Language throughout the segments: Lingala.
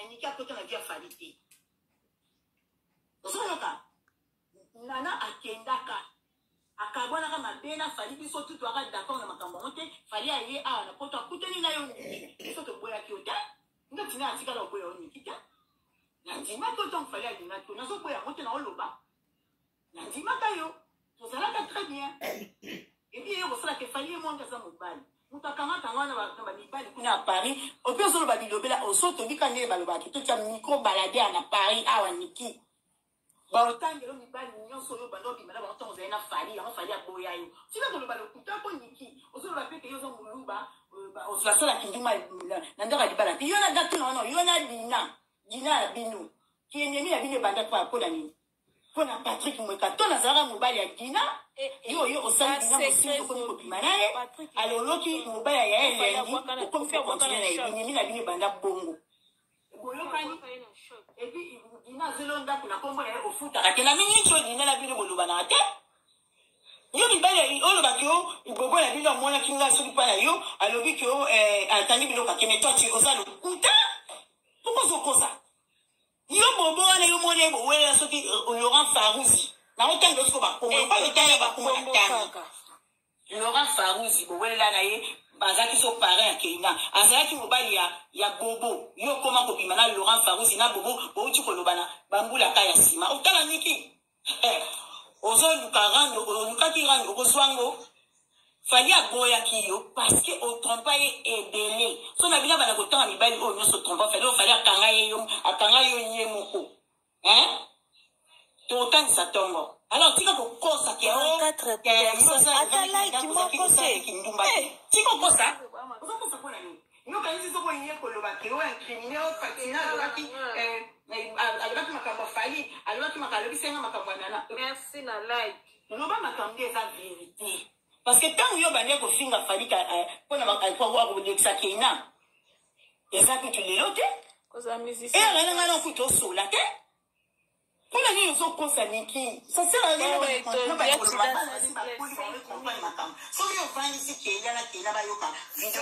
niki akota na via falite osoyoka nana akendaka akabonaka mabena fali biso tutu aka d'accord na makambo mote fali aye awa na poto akutani na yo biso toboyaki yo te ngatina atikala oboya yo niki te nandimaka yo ntongo fali alingaki yo nazoboya yango te na oloba nandimaka yo tozalaka très bien ebi ye kosalaka efali ye monge aza mobali moto akangaka wana na bamibali kuna ya paris opi ozoloba bilobela oso tobika nde balobaki totya micro balade na paris awa niki baotangelo mibali nyonso oyo bando bimana baotango ozali na fali yango fali aboya yo tika koloba lokuta mpo niki ozoloba peke yo ozo moluba ozobasalaki nduma na ndako ya libala te yo na datu na wana yo na dina ya bino kienemi ya bino ebanda mpona nini mpona Patrick Mweka to nazalaka mobali ya dina yo osali dina mosingi okomi kobima na ye aloloki mobali ya elengi okomi kokontinue na ebinemi na bino ebanda bongo boyokani epi dina zelo ndako na kombo na ye ofutaka te na mingi nti dina na bino bolobanaka te yo mibali olobaki yo ibobo na bino amonaki nga soki mpa na yo alobiki yo atandi biloko akeme twati oza lokuta pokozokosa yo bobo wana yo mona ye bowelela soki Laurent Farouzi na otanga siko bakombo oyo otanga bakombo na tanga Laurent Farouzi bowelela na ye bazaki so parrain ya Keina azalaki mobali ya bobo yo koma kobima na Laurent Farouzi na bobo bouti kolobana bambula ka ya sima otala niki ozoluka rando olukaki rando okozwango fali aboyaki yo parce que otrompa ye ebele so na bina bana kotanga mibali oyo nyonso trompa fali akanga yo ye moko tokangisa ntongo alors tika kokosa tika okosa ozokosa mpona nini yo kanisi soko ye koloba ke oyo incrimine oyo fatina alobaki makambo fali alobaki alobisenga makambo ya nana merci na like loba makambo eza vérité parce que tant yo bande kofinga fali mpona kolekisa Keina eza kutu lelo te eyananga na kutu osola te mpona nini ozokosa niki soki ovandisi Keina bayoka video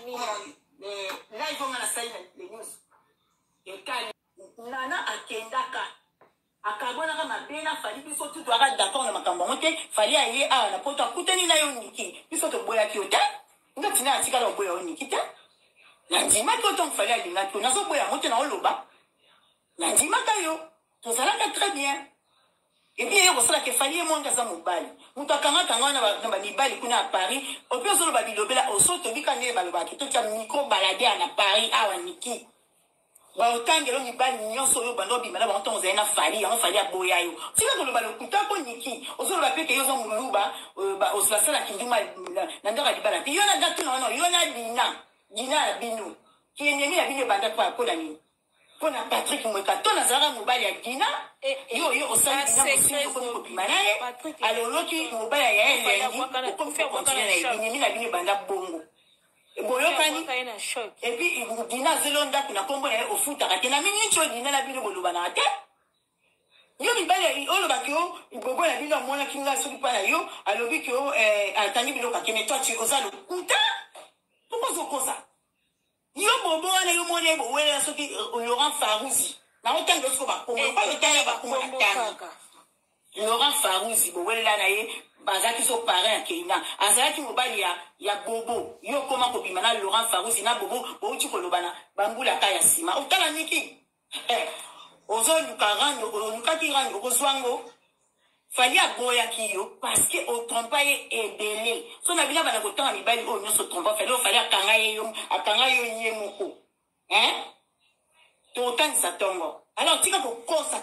live onga na sali na news ekali nana akendaka akabonaka mabena fali biso tutu aka d'accord na makambo yango te fali aye awa na poto akutani na yo niki biso toboyaki yo te ngatina atikala oboya yo niki te nandimaki yo ntongo fali alingaki yo nazoboya yango te na oloba nandimaka yo tozalaka très bien ebi ye kosalaka efali ye monge aza mobali moto akangaka wana na bamibali kuna ya paris opi ozoloba bilobela oso tobika nde balobaki totya micro balade na paris awa niki baotangelo mibali nyonso oyo bando bima na bantongo ozali na fali yango fali aboya yo tika koloba lokuta mpo niki ozoloba peke yo ozo moluba ozobasalaki nduma na ndako ya libala te yo na datu na wana yo na dina ya bino kienemi ya bino ebanda mpona nini mpona Patrick Mweka to nazalaka mobali ya dina yo osali dina mosingi okomi kobima na ye aloloki mobali ya elengi okomi kokontinue na ebinemi na bino ebanda bongo boyokani epi dina zelo ndako na kombo na ye ofutaka te na mingi nti oyo dina na bino bolobanaka te yo mibali olobaki yo ibobo na bino amonaki nga soki mpa na yo alobiki yo atandi biloko akeme twati oza lokuta pokozokosa yo bobo wana yo mona ye bowelela soki Laurent Farouzi na otanga siko bakombo oyo otanga bakombo na tanga Laurent Farouzi bowelela na ye bazaki so parrain ya Keina azalaki mobali ya bobo yo koma kobima na Laurent Farouzi na bobo bouti kolobana bambula ka ya sima otala niki ozoluka rando olukaki rando okozwango fali aboyaki yo parce que otrompa ye ebele so na bina bana kotanga mibali oyo nyonso trompa fali akanga yo ye moko tokangisa ntongo alors tika kokosa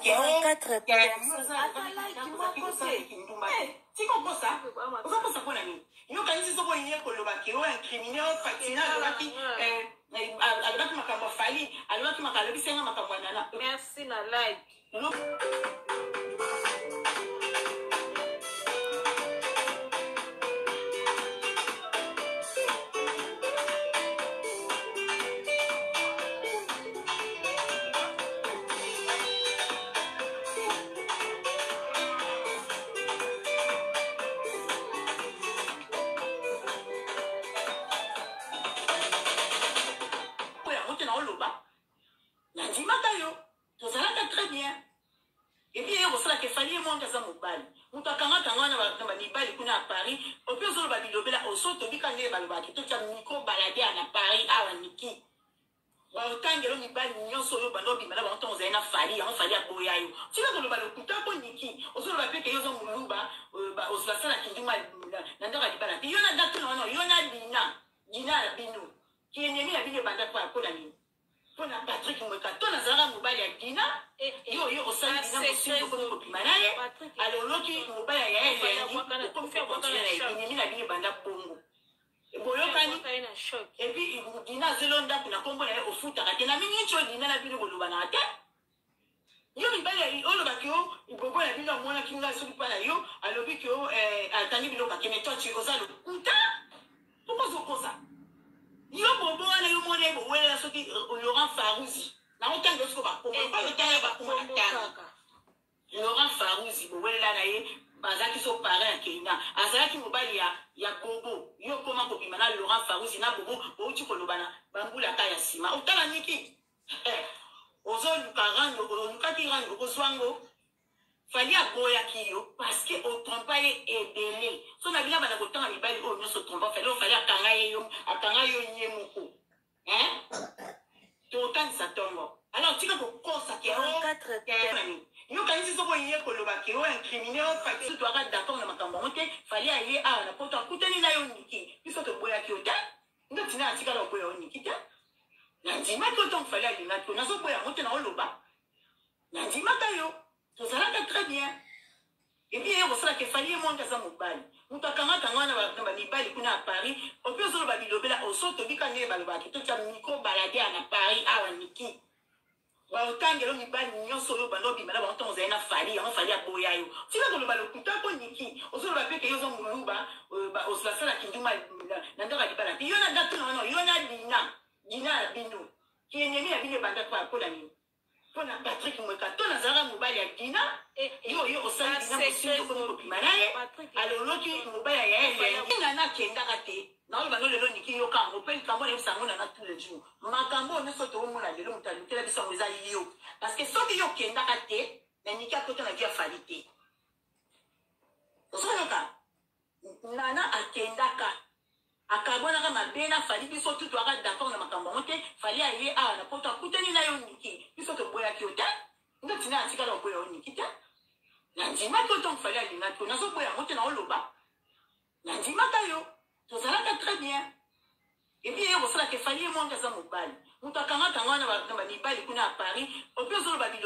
tika okosa ozokosa mpona nini yo kanisi soko ye koloba ke oyo incrimine oyo fatina alobaki makambo fali alobisenga makambo ya nana merci na like oloba nandima fali monga za mobali mutakanga tanga na mibali kuna à Paris opi ozolo babilobela osoto bikande balobaki to cha micro balade na Paris awa niki baotangelo mibali nyonso oyo bando bimala banto ozali na fali yango fali aboya yo tika koloba lokuta ko niki ozolo bapeke yo zo muluba ozobasala kinduma na ndoka libala yo na datu no yo na dina bino kienemi na bino banda kwa kola ni pona Patrick Mweka to na zara mobali ya dina yo osali dina mosindo ko kopimana ye aloloki mobali ya ele ko faire continuer na kienemi na bino banda bongo boyokani et puis dina zelonda kuna kombo na ofutaka te na mingi cho dina na bino koloba na te yo mibali oloba ki yo ibobo na bino mwana kinga soki pana yo alobi ki yo atangi bino ka kene tochi ozalo kuta pokoza yo bobo wana yo mwana bo wela soki Laurent Farouzi na otanga soki ba kombo ba otanga ba kombo na Laurent Farouzi bo wela na ye bazaki so parent Kenya azalaki mobali ya bobo yo koma ko bimana Laurent Farouzi na bobo bo uti kolobana bambula ka ya sima otala niki ozo lukarando olukaki rando kozwango fali aboya kiyo parce que au trompa est belé so na bila bana kotanga mibali o nyoso trompa fali akanga yo nyemoko to kanisa tongo alors tika ko kosa ke yo kanisi soko yeye koloba ke o incriminé o fakisi to aga d'accord na makambo mote fali aye na poto akutani na yo niki biso to boya kiyo ta ngati na tika lo boya niki ta Nandima ko ton fallait aller na tona so boya mote na oloba. Nandima kayo. To salaka très bien. Et bien on sala ke fallait monga za mobali. Mutakanga tanga na mibali kuna à Paris. Opi ozolo babilobela osoto bikane balobaki to cha micro balade na Paris awa niki. Ba otangelo mibali nyonso yo bando bimala ba onto ozali na fali aboya yo. Tika koloba lokuta ko niki. Ozolo bapeke yo zo muluba ozala sala kinduma na ndoka libala. Yo na datu no yo na dina bino kienemi na bino banda kwa kola ni pona Patrick Mweka to na zara mobali ya dina yo osali dina mosindo ko kopimana ye aloloki mobali ya ele ina na kenda kate na oyo bano lelo niki yo kango pe kambo na sango na tous les jours makambo ne soto o mona lelo mutali tela biso ngeza yo parce que soki yo kenda kate na nika to na via falite osoyoka nana akendaka akabona kama bena fali biso tutu aka d'accord na makambo mote fali aye na poto akutani na yo niki biso to boya ki ota ngati na atika lo boya niki ta na ndima to to fali aye na to na so boya mote na oloba na ndima kayo to salaka très bien et bien on sala ke fali monga za mobali mutakanga tanga na mibali kuna à Paris opi ozolo babi